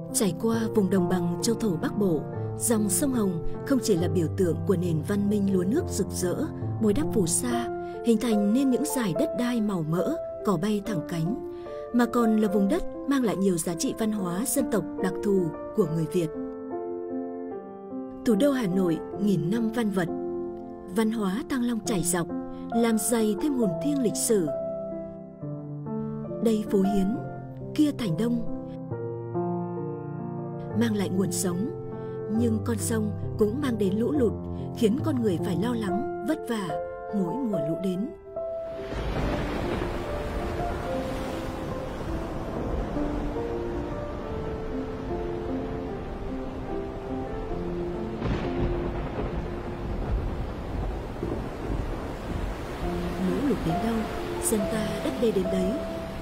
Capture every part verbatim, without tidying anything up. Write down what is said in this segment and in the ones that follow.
Trải qua vùng đồng bằng châu thổ Bắc Bộ, dòng sông Hồng không chỉ là biểu tượng của nền văn minh lúa nước rực rỡ, bồi đắp phù sa, hình thành nên những dải đất đai màu mỡ, cỏ bay thẳng cánh, mà còn là vùng đất mang lại nhiều giá trị văn hóa dân tộc đặc thù của người Việt. Thủ đô Hà Nội nghìn năm văn vật, văn hóa Thăng Long chảy dọc, làm dày thêm hồn thiêng lịch sử. Đây phố Hiến, kia Thành Đông, mang lại nguồn sống, nhưng con sông cũng mang đến lũ lụt, khiến con người phải lo lắng, vất vả mỗi mùa lũ đến. Lũ lụt đến đâu, dân ta đắp đê đến đấy.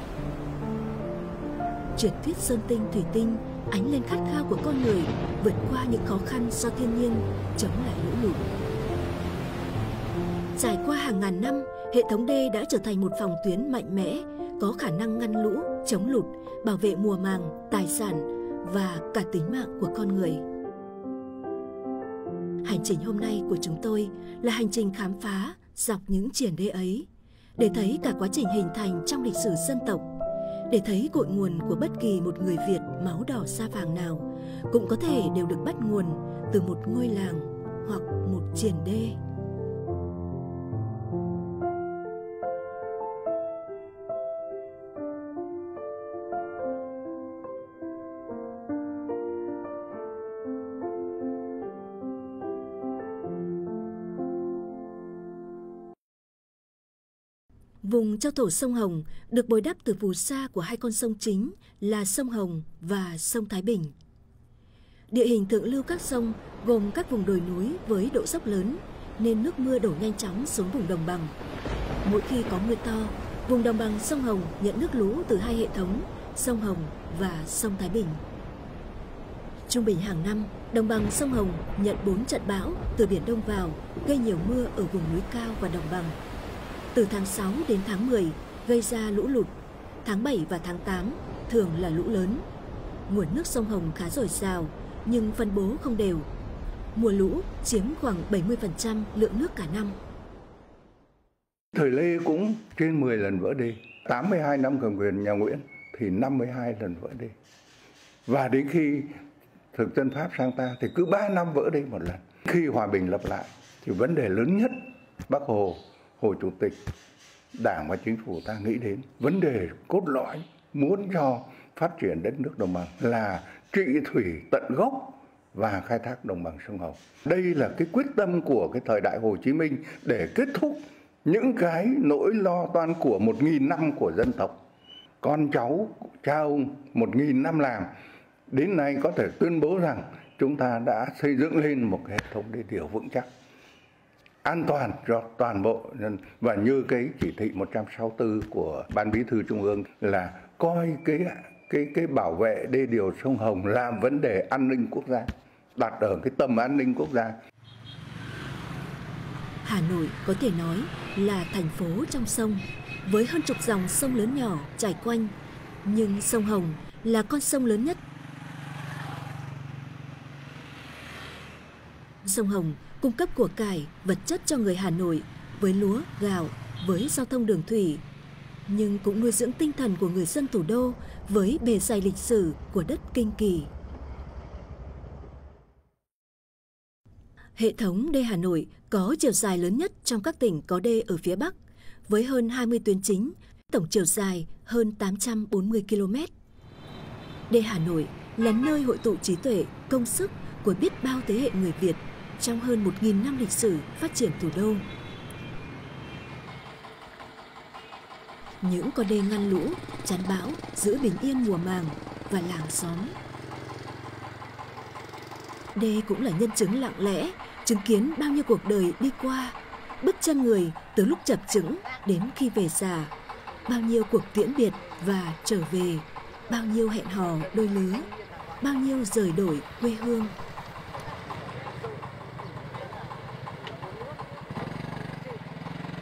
Trượt tuyết sơn tinh thủy tinh ánh lên khát khao của con người vượt qua những khó khăn do thiên nhiên chống lại lũ lụt. Trải qua hàng ngàn năm, hệ thống đê đã trở thành một phòng tuyến mạnh mẽ, có khả năng ngăn lũ, chống lụt, bảo vệ mùa màng, tài sản và cả tính mạng của con người. Hành trình hôm nay của chúng tôi là hành trình khám phá dọc những triển đê ấy, để thấy cả quá trình hình thành trong lịch sử dân tộc, để thấy cội nguồn của bất kỳ một người Việt máu đỏ da vàng nào cũng có thể đều được bắt nguồn từ một ngôi làng hoặc một triển đê. Vùng châu thổ sông Hồng được bồi đắp từ phù sa của hai con sông chính là sông Hồng và sông Thái Bình. Địa hình thượng lưu các sông gồm các vùng đồi núi với độ dốc lớn nên nước mưa đổ nhanh chóng xuống vùng đồng bằng. Mỗi khi có mưa to, vùng đồng bằng sông Hồng nhận nước lũ từ hai hệ thống sông Hồng và sông Thái Bình. Trung bình hàng năm, đồng bằng sông Hồng nhận bốn trận bão từ Biển Đông vào, gây nhiều mưa ở vùng núi cao và đồng bằng. Từ tháng sáu đến tháng mười gây ra lũ lụt, tháng bảy và tháng tám thường là lũ lớn. Nguồn nước sông Hồng khá dồi dào nhưng phân bố không đều. Mùa lũ chiếm khoảng bảy mươi phần trăm lượng nước cả năm. Thời Lê cũng trên mười lần vỡ đê. tám mươi hai năm cầm quyền nhà Nguyễn thì năm mươi hai lần vỡ đê. Và đến khi thực dân Pháp sang ta thì cứ ba năm vỡ đê một lần. Khi hòa bình lập lại thì vấn đề lớn nhất Bác Hồ, Hồ Chủ tịch, Đảng và Chính phủ ta nghĩ đến vấn đề cốt lõi muốn cho phát triển đất nước đồng bằng là trị thủy tận gốc và khai thác đồng bằng sông Hồng. Đây là cái quyết tâm của cái thời đại Hồ Chí Minh để kết thúc những cái nỗi lo toan của một nghìn năm của dân tộc. Con cháu cha ông một nghìn năm làm, đến nay có thể tuyên bố rằng chúng ta đã xây dựng lên một hệ thống đê điều vững chắc, an toàn cho toàn bộ. Và như cái chỉ thị một trăm sáu mươi tư của Ban Bí thư Trung ương là coi cái cái cái bảo vệ đê điều sông Hồng làm vấn đề an ninh quốc gia, đặt ở cái tầm an ninh quốc gia. Hà Nội có thể nói là thành phố trong sông, với hơn chục dòng sông lớn nhỏ chảy quanh, nhưng sông Hồng là con sông lớn nhất. Sông Hồng cung cấp của cải, vật chất cho người Hà Nội với lúa, gạo, với giao thông đường thủy, nhưng cũng nuôi dưỡng tinh thần của người dân thủ đô với bề dày lịch sử của đất Kinh Kỳ. Hệ thống đê Hà Nội có chiều dài lớn nhất trong các tỉnh có đê ở phía Bắc, với hơn hai mươi tuyến chính, tổng chiều dài hơn tám trăm bốn mươi ki lô mét. Đê Hà Nội là nơi hội tụ trí tuệ, công sức của biết bao thế hệ người Việt trong hơn một nghìn năm lịch sử phát triển thủ đô. Những con đê ngăn lũ, chắn bão, giữ bình yên mùa màng và làng xóm. Đê cũng là nhân chứng lặng lẽ, chứng kiến bao nhiêu cuộc đời đi qua, bước chân người từ lúc chập chững đến khi về già, bao nhiêu cuộc tiễn biệt và trở về, bao nhiêu hẹn hò đôi lứa, bao nhiêu rời đổi quê hương.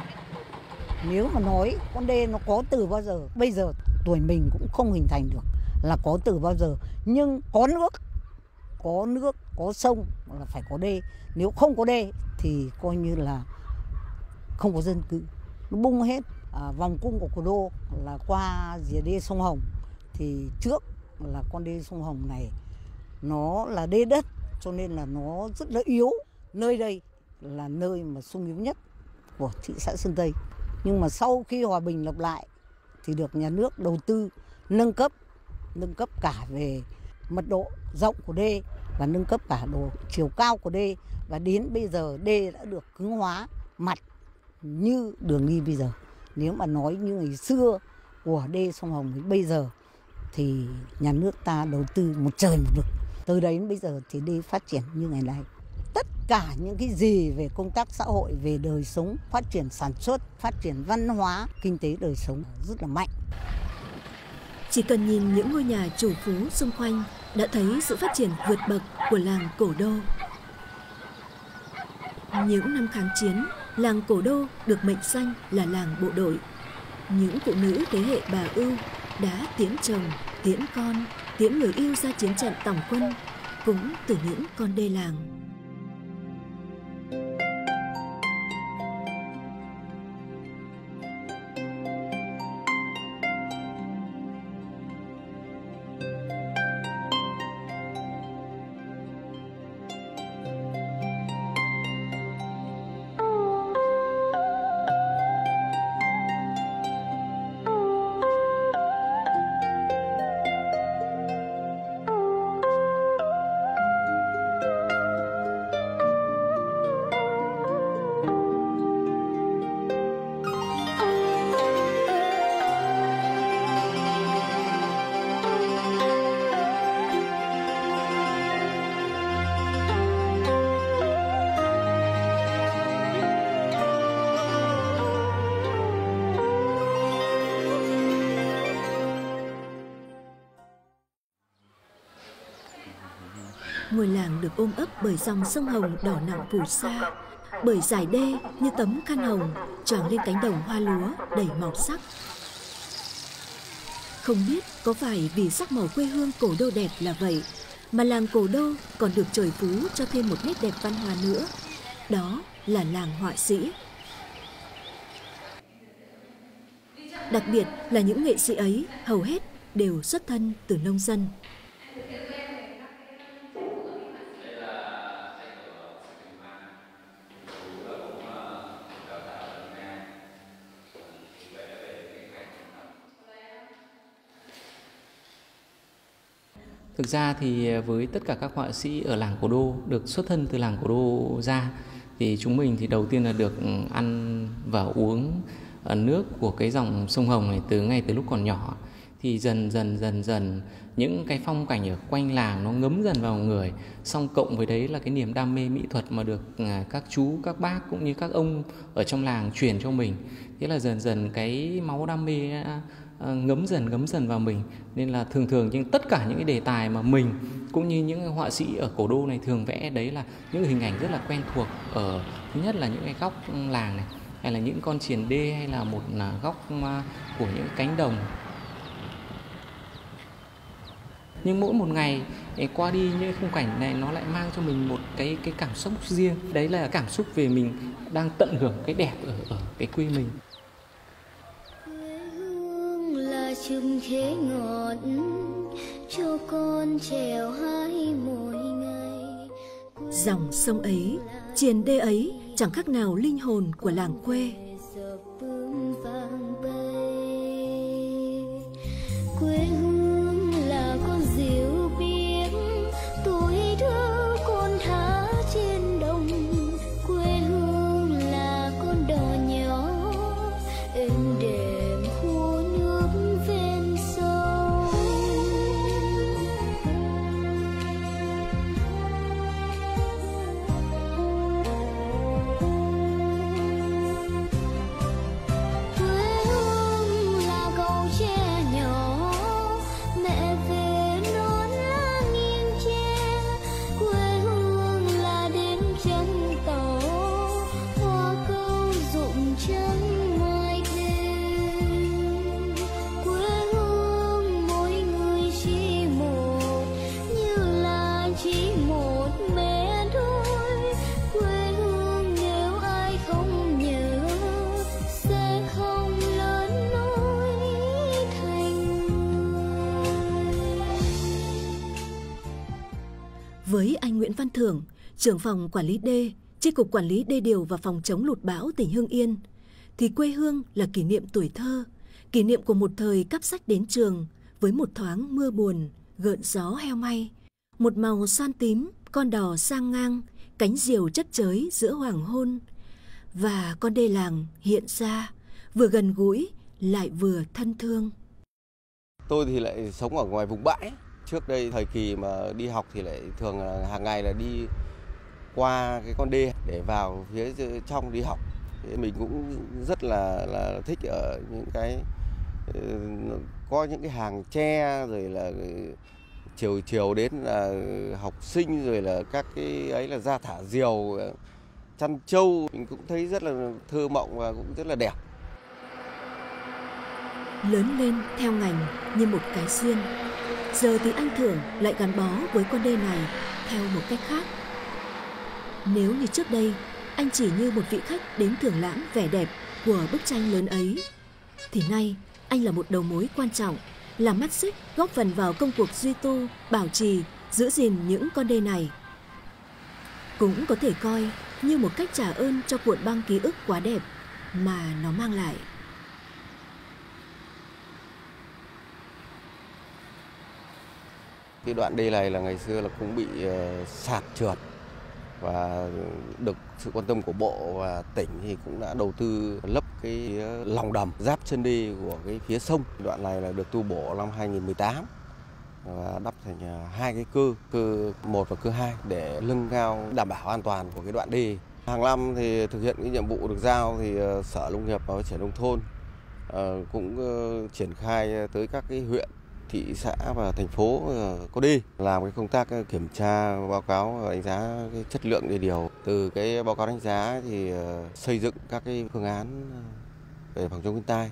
Nếu mà nói con đê nó có từ bao giờ, bây giờ tuổi mình cũng không hình thành được. là có từ bao giờ. Nhưng có nước, có nước, có sông là phải có đê. Nếu không có đê thì coi như là không có dân cư, nó bung hết. À, vòng cung của Cổ Đô là qua rìa đê sông Hồng, thì trước là con đê sông Hồng này nó là đê đất cho nên là nó rất là yếu. Nơi đây là nơi mà sung yếu nhất của thị xã Sơn Tây. Nhưng mà sau khi hòa bình lập lại thì được nhà nước đầu tư nâng cấp, nâng cấp cả về mật độ rộng của đê và nâng cấp cả độ chiều cao của đê, và đến bây giờ đê đã được cứng hóa mặt như đường đi bây giờ. Nếu mà nói như ngày xưa của đê sông Hồng thì bây giờ thì nhà nước ta đầu tư một trời một vực. Từ đấy đến bây giờ thì đê phát triển như ngày nay. Tất cả những cái gì về công tác xã hội, về đời sống, phát triển sản xuất, phát triển văn hóa, kinh tế đời sống rất là mạnh. Chỉ cần nhìn những ngôi nhà chủ phú xung quanh đã thấy sự phát triển vượt bậc của làng Cổ Đô. Những năm kháng chiến, làng Cổ Đô được mệnh danh là làng bộ đội. Những phụ nữ thế hệ bà Ưu đã tiễn chồng, tiễn con, tiễn người yêu ra chiến trận tổng quân, cũng từ những con đê làng. Ngôi làng được ôm ấp bởi dòng sông Hồng đỏ nặng phù sa, bởi dải đê như tấm khăn hồng tròn lên cánh đồng hoa lúa đầy màu sắc. Không biết có phải vì sắc màu quê hương Cổ Đô đẹp là vậy mà làng Cổ Đô còn được trời phú cho thêm một nét đẹp văn hóa nữa, đó là làng họa sĩ. Đặc biệt là những nghệ sĩ ấy hầu hết đều xuất thân từ nông dân. Thực ra thì với tất cả các họa sĩ ở làng Cổ Đô được xuất thân từ làng Cổ Đô ra, thì chúng mình thì đầu tiên là được ăn và uống nước của cái dòng sông Hồng này từ ngay từ lúc còn nhỏ. Thì dần dần dần dần những cái phong cảnh ở quanh làng nó ngấm dần vào người, song cộng với đấy là cái niềm đam mê mỹ thuật mà được các chú, các bác cũng như các ông ở trong làng truyền cho mình. Thế là dần dần cái máu đam mê ngấm dần ngấm dần vào mình, nên là thường thường nhưng tất cả những cái đề tài mà mình cũng như những họa sĩ ở Cổ Đô này thường vẽ đấy là những hình ảnh rất là quen thuộc. Ở thứ nhất là những cái góc làng này, hay là những con triền đê, hay là một góc của những cánh đồng. Nhưng mỗi một ngày qua đi những khung cảnh này nó lại mang cho mình một cái cái cảm xúc riêng. Đấy là cảm xúc về mình đang tận hưởng cái đẹp ở ở cái quê mình. Chùm khế ngọt cho con trèo hái mỗi ngày. Dòng sông ấy, triền đê ấy chẳng khác nào linh hồn của làng quê. Quê hương là con diều biếc, tuổi thơ con thả trên đồng. Quê hương là con đò nhỏ êm đềm hồ nước ven sông. Nguyễn Văn Thưởng, trưởng phòng quản lý đê, Chi cục Quản lý đê điều và phòng chống lụt bão tỉnh Hưng Yên, thì quê hương là kỷ niệm tuổi thơ, kỷ niệm của một thời cắp sách đến trường với một thoáng mưa buồn, gợn gió heo may, một màu son tím, con đò sang ngang, cánh diều chất chới giữa hoàng hôn, và con đê làng hiện ra vừa gần gũi lại vừa thân thương. Tôi thì lại sống ở ngoài vùng bãi. Trước đây thời kỳ mà đi học thì lại thường là hàng ngày là đi qua cái con đê để vào phía trong đi học. Thì mình cũng rất là là thích ở những cái có những cái hàng tre, rồi là chiều chiều đến là học sinh, rồi là các cái ấy là ra thả diều, chăn trâu, mình cũng thấy rất là thơ mộng và cũng rất là đẹp. Lớn lên theo ngành như một cái duyên, giờ thì anh Thưởng lại gắn bó với con đê này theo một cách khác. Nếu như trước đây anh chỉ như một vị khách đến thưởng lãm vẻ đẹp của bức tranh lớn ấy, thì nay anh là một đầu mối quan trọng, là mắt xích góp phần vào công cuộc duy tu, bảo trì, giữ gìn những con đê này. Cũng có thể coi như một cách trả ơn cho cuộn băng ký ức quá đẹp mà nó mang lại. Cái đoạn đê này là ngày xưa là cũng bị uh, sạt trượt, và được sự quan tâm của bộ và tỉnh thì cũng đã đầu tư lấp cái lòng đầm giáp chân đê của cái phía sông. Đoạn này là được tu bổ năm hai nghìn không trăm mười tám và đắp thành hai cái cơ, cơ một và cơ hai để nâng cao đảm bảo an toàn của cái đoạn đê. Hàng năm thì thực hiện cái nhiệm vụ được giao thì Sở Nông nghiệp và Phát triển nông thôn uh, cũng uh, triển khai tới các cái huyện, thị xã và thành phố có đê, làm cái công tác kiểm tra, báo cáo và đánh giá cái chất lượng đê điều. Từ cái báo cáo đánh giá thì xây dựng các cái phương án về phòng chống thiên tai.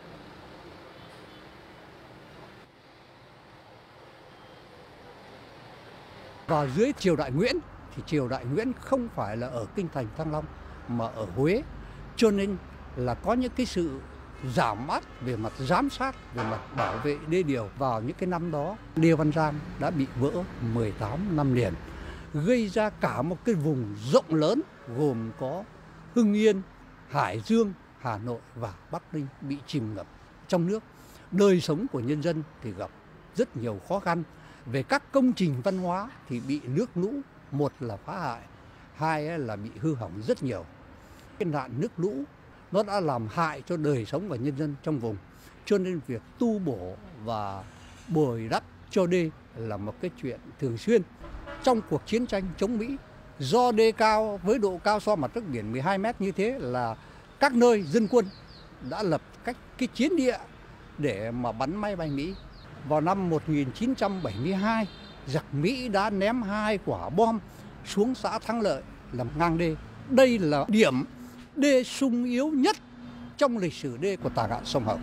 Và dưới triều đại Nguyễn thì triều đại Nguyễn không phải là ở kinh thành Thăng Long mà ở Huế, cho nên là có những cái sự giảm át về mặt giám sát, về mặt bảo vệ đê điều. Vào những cái năm đó, đê Văn Giang đã bị vỡ mười tám năm liền, gây ra cả một cái vùng rộng lớn gồm có Hưng Yên, Hải Dương, Hà Nội và Bắc Ninh bị chìm ngập trong nước. Đời sống của nhân dân thì gặp rất nhiều khó khăn. Về các công trình văn hóa thì bị nước lũ, một là phá hại, hai là bị hư hỏng rất nhiều. Cái nạn nước lũ nó đã làm hại cho đời sống và nhân dân trong vùng, cho nên việc tu bổ và bồi đắp cho đê là một cái chuyện thường xuyên. Trong cuộc chiến tranh chống Mỹ, do đê cao với độ cao so mặt nước biển mười hai mét như thế, là các nơi dân quân đã lập cách cái chiến địa để mà bắn máy bay Mỹ. Vào năm một nghìn chín trăm bảy mươi hai, giặc Mỹ đã ném hai quả bom xuống xã Thắng Lợi làm ngang đê. Đây là điểm đê sung yếu nhất trong lịch sử đê của Tả Ngạn sông Hồng.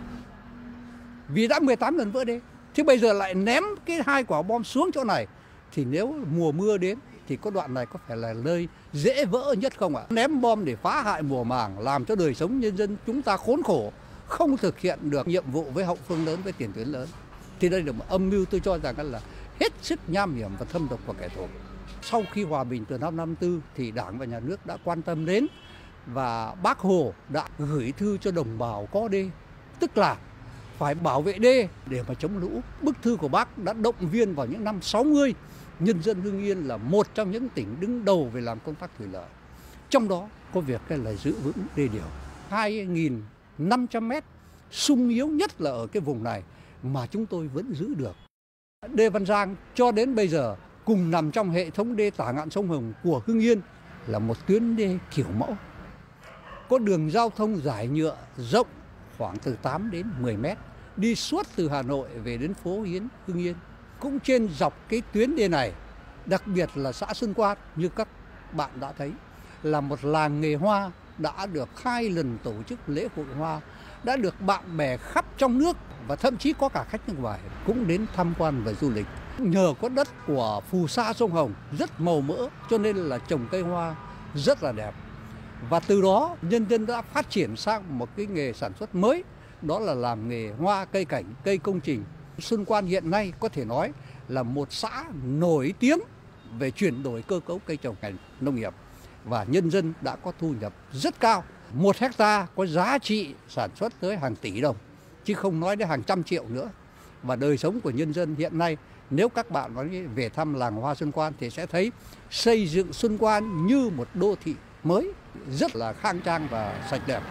Vì đã mười tám lần vỡ đê, thế bây giờ lại ném cái hai quả bom xuống chỗ này, thì nếu mùa mưa đến thì có đoạn này có phải là nơi dễ vỡ nhất không ạ? Ném bom để phá hại mùa màng, làm cho đời sống nhân dân chúng ta khốn khổ, không thực hiện được nhiệm vụ với hậu phương lớn, với tiền tuyến lớn. Thì đây là một âm mưu tôi cho rằng là hết sức nham hiểm và thâm độc của kẻ thù. Sau khi hòa bình từ năm năm tư thì Đảng và Nhà nước đã quan tâm đến, và Bác Hồ đã gửi thư cho đồng bào có đê, tức là phải bảo vệ đê để mà chống lũ. Bức thư của Bác đã động viên vào những năm sáu mươi, nhân dân Hưng Yên là một trong những tỉnh đứng đầu về làm công tác thủy lợi. Trong đó có việc là giữ vững đê điều. hai nghìn năm trăm mét sung yếu nhất là ở cái vùng này mà chúng tôi vẫn giữ được. Đê Văn Giang cho đến bây giờ cùng nằm trong hệ thống đê Tả Ngạn sông Hồng của Hưng Yên là một tuyến đê kiểu mẫu. Có đường giao thông giải nhựa rộng khoảng từ tám đến mười mét, đi suốt từ Hà Nội về đến phố Hiến, Hưng Yên. Cũng trên dọc cái tuyến đê này, đặc biệt là xã Xuân Quan như các bạn đã thấy, là một làng nghề hoa đã được hai lần tổ chức lễ hội hoa, đã được bạn bè khắp trong nước và thậm chí có cả khách nước ngoài cũng đến tham quan và du lịch. Nhờ có đất của phù sa sông Hồng rất màu mỡ cho nên là trồng cây hoa rất là đẹp. Và từ đó nhân dân đã phát triển sang một cái nghề sản xuất mới, đó là làm nghề hoa, cây cảnh, cây công trình. Xuân Quan hiện nay có thể nói là một xã nổi tiếng về chuyển đổi cơ cấu cây trồng ngành nông nghiệp và nhân dân đã có thu nhập rất cao. Một hecta có giá trị sản xuất tới hàng tỷ đồng, chứ không nói đến hàng trăm triệu nữa. Và đời sống của nhân dân hiện nay, nếu các bạn về thăm làng hoa Xuân Quan thì sẽ thấy xây dựng Xuân Quan như một đô thị mới, rất là khang trang và sạch đẹp.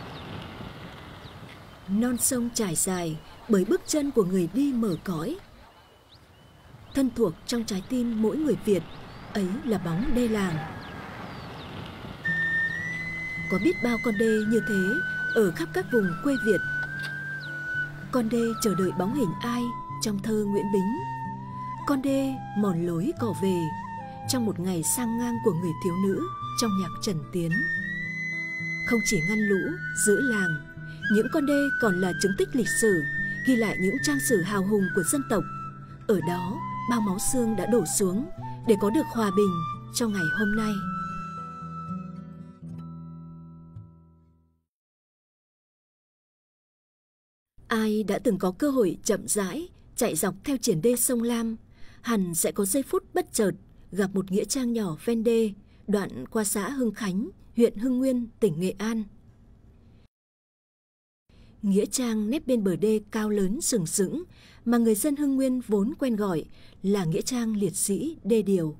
Non sông trải dài bởi bước chân của người đi mở cõi. Thân thuộc trong trái tim mỗi người Việt, ấy là bóng đê làng. Có biết bao con đê như thế ở khắp các vùng quê Việt. Con đê chờ đợi bóng hình ai trong thơ Nguyễn Bính. Con đê mòn lối cỏ về trong một ngày sang ngang của người thiếu nữ trong nhạc Trần Tiến. Không chỉ ngăn lũ, giữ làng, những con đê còn là chứng tích lịch sử, ghi lại những trang sử hào hùng của dân tộc. Ở đó, bao máu xương đã đổ xuống để có được hòa bình cho ngày hôm nay. Ai đã từng có cơ hội chậm rãi chạy dọc theo triển đê sông Lam, hẳn sẽ có giây phút bất chợt gặp một nghĩa trang nhỏ ven đê, đoạn qua xã Hưng Khánh, huyện Hưng Nguyên, tỉnh Nghệ An. Nghĩa trang nép bên bờ đê cao lớn sừng sững mà người dân Hưng Nguyên vốn quen gọi là nghĩa trang liệt sĩ đê điều.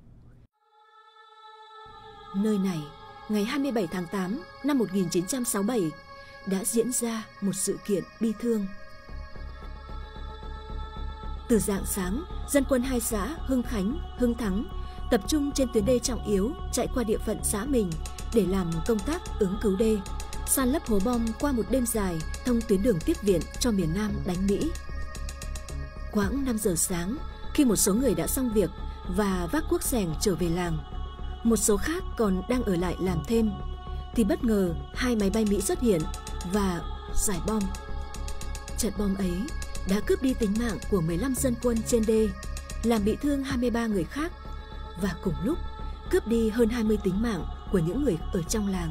Nơi này, ngày hai mươi bảy tháng tám năm một nghìn chín trăm sáu mươi bảy đã diễn ra một sự kiện bi thương. Từ rạng sáng, dân quân hai xã Hưng Khánh, Hưng Thắng tập trung trên tuyến đê trọng yếu chạy qua địa phận xã mình để làm công tác ứng cứu đê, san lấp hố bom qua một đêm dài thông tuyến đường tiếp viện cho miền Nam đánh Mỹ. Khoảng năm giờ sáng, khi một số người đã xong việc và vác cuốc xẻng trở về làng, một số khác còn đang ở lại làm thêm, thì bất ngờ hai máy bay Mỹ xuất hiện và giải bom. Trận bom ấy đã cướp đi tính mạng của mười lăm dân quân trên đê, làm bị thương hai mươi ba người khác và cùng lúc cướp đi hơn hai mươi tính mạng của những người ở trong làng.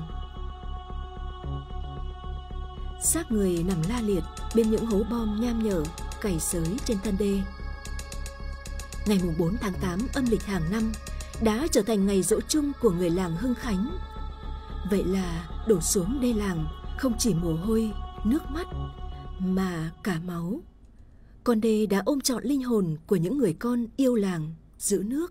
Xác người nằm la liệt bên những hố bom nham nhở cày xới trên thân đê. Ngày bốn tháng tám âm lịch hàng năm đã trở thành ngày giỗ chung của người làng Hưng Khánh. Vậy là đổ xuống đê làng không chỉ mồ hôi, nước mắt mà cả máu. Con đê đã ôm trọn linh hồn của những người con yêu làng, giữ nước.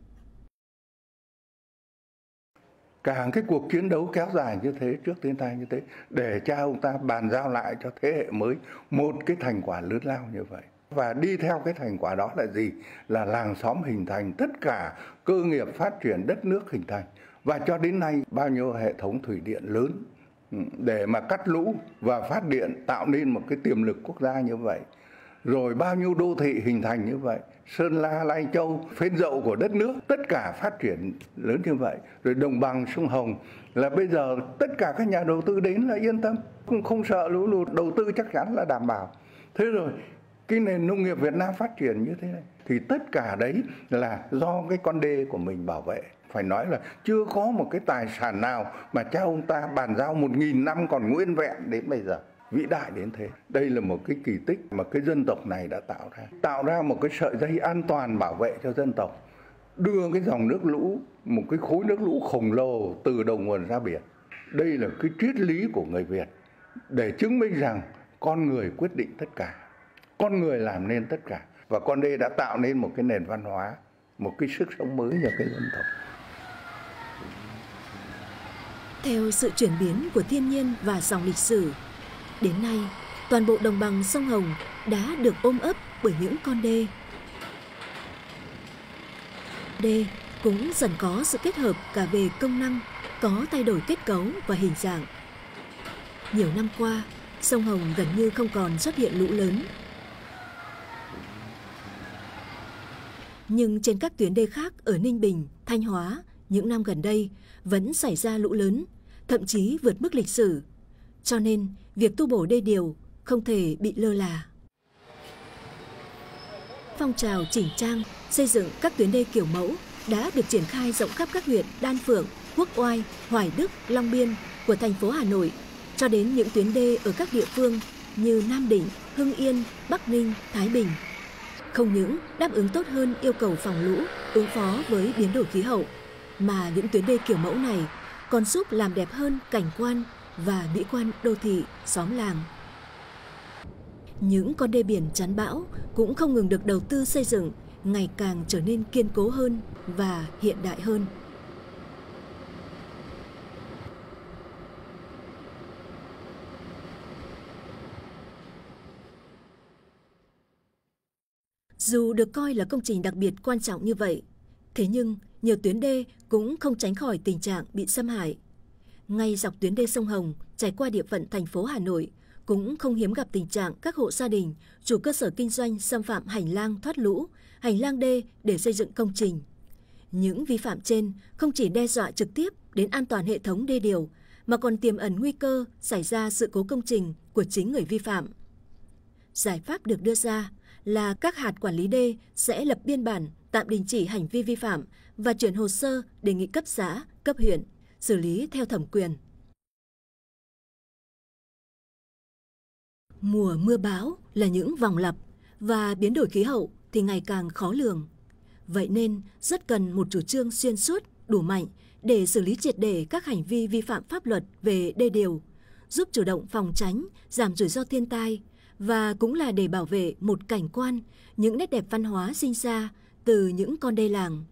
Cả cái cuộc chiến đấu kéo dài như thế, trước thiên tai như thế, để cha ông ta bàn giao lại cho thế hệ mới một cái thành quả lớn lao như vậy. Và đi theo cái thành quả đó là gì? Là làng xóm hình thành, tất cả cơ nghiệp phát triển, đất nước hình thành. Và cho đến nay bao nhiêu hệ thống thủy điện lớn để mà cắt lũ và phát điện, tạo nên một cái tiềm lực quốc gia như vậy. Rồi bao nhiêu đô thị hình thành như vậy, Sơn La, Lai Châu, phên dậu của đất nước, tất cả phát triển lớn như vậy. Rồi đồng bằng sông Hồng là bây giờ tất cả các nhà đầu tư đến là yên tâm, không, không sợ lũ lụt, đầu tư chắc chắn là đảm bảo. Thế rồi cái nền nông nghiệp Việt Nam phát triển như thế này thì tất cả đấy là do cái con đê của mình bảo vệ. Phải nói là chưa có một cái tài sản nào mà cha ông ta bàn giao một nghìn năm còn nguyên vẹn đến bây giờ. Vĩ đại đến thế. Đây là một cái kỳ tích mà cái dân tộc này đã tạo ra. Tạo ra một cái sợi dây an toàn bảo vệ cho dân tộc. Đưa cái dòng nước lũ, một cái khối nước lũ khổng lồ từ đầu nguồn ra biển. Đây là cái triết lý của người Việt để chứng minh rằng con người quyết định tất cả. Con người làm nên tất cả. Và con đê đã tạo nên một cái nền văn hóa, một cái sức sống mới cho cái dân tộc. Theo sự chuyển biến của thiên nhiên và dòng lịch sử, đến nay, toàn bộ đồng bằng sông Hồng đã được ôm ấp bởi những con đê. Đê cũng dần có sự kết hợp cả về công năng, có thay đổi kết cấu và hình dạng. Nhiều năm qua, sông Hồng gần như không còn xuất hiện lũ lớn. Nhưng trên các tuyến đê khác ở Ninh Bình, Thanh Hóa, những năm gần đây vẫn xảy ra lũ lớn, thậm chí vượt mức lịch sử. Cho nên, việc tu bổ đê điều không thể bị lơ là. Phong trào chỉnh trang, xây dựng các tuyến đê kiểu mẫu đã được triển khai rộng khắp các huyện Đan Phượng, Quốc Oai, Hoài Đức, Long Biên của thành phố Hà Nội, cho đến những tuyến đê ở các địa phương như Nam Định, Hưng Yên, Bắc Ninh, Thái Bình. không những đáp ứng tốt hơn yêu cầu phòng lũ, ứng phó với biến đổi khí hậu, mà những tuyến đê kiểu mẫu này còn giúp làm đẹp hơn cảnh quan và mỹ quan đô thị, xóm làng. Những con đê biển chắn bão cũng không ngừng được đầu tư xây dựng, ngày càng trở nên kiên cố hơn và hiện đại hơn. Dù được coi là công trình đặc biệt quan trọng như vậy, thế nhưng nhiều tuyến đê cũng không tránh khỏi tình trạng bị xâm hại. Ngay dọc tuyến đê sông Hồng chảy qua địa phận thành phố Hà Nội cũng không hiếm gặp tình trạng các hộ gia đình, chủ cơ sở kinh doanh xâm phạm hành lang thoát lũ, hành lang đê để xây dựng công trình. Những vi phạm trên không chỉ đe dọa trực tiếp đến an toàn hệ thống đê điều, mà còn tiềm ẩn nguy cơ xảy ra sự cố công trình của chính người vi phạm. Giải pháp được đưa ra là các hạt quản lý đê sẽ lập biên bản tạm đình chỉ hành vi vi phạm và chuyển hồ sơ đề nghị cấp xã, cấp huyện, xử lý theo thẩm quyền. Mùa mưa bão là những vòng lặp và biến đổi khí hậu thì ngày càng khó lường. Vậy nên rất cần một chủ trương xuyên suốt, đủ mạnh để xử lý triệt để các hành vi vi phạm pháp luật về đê điều, giúp chủ động phòng tránh, giảm rủi ro thiên tai, và cũng là để bảo vệ một cảnh quan, những nét đẹp văn hóa sinh ra từ những con đê làng.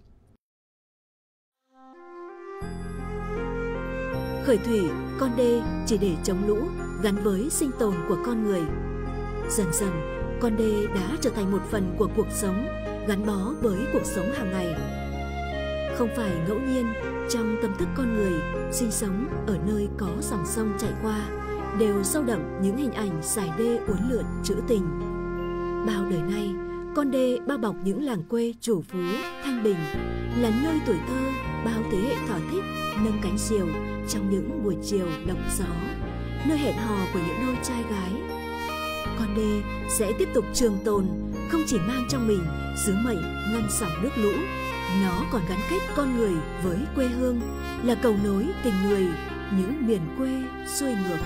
Khởi thủy, con đê chỉ để chống lũ, gắn với sinh tồn của con người. Dần dần, con đê đã trở thành một phần của cuộc sống, gắn bó với cuộc sống hàng ngày. Không phải ngẫu nhiên, trong tâm thức con người sinh sống ở nơi có dòng sông chảy qua, đều sâu đậm những hình ảnh dải đê uốn lượn trữ tình. Bao đời nay, con đê bao bọc những làng quê chủ phú, thanh bình, là nơi tuổi thơ bao thế hệ thỏa thích nâng cánh diều trong những buổi chiều lộng gió, nơi hẹn hò của những đôi trai gái. Con đê sẽ tiếp tục trường tồn, không chỉ mang trong mình sứ mệnh ngăn sóng nước lũ, nó còn gắn kết con người với quê hương, là cầu nối tình người những miền quê xuôi ngược.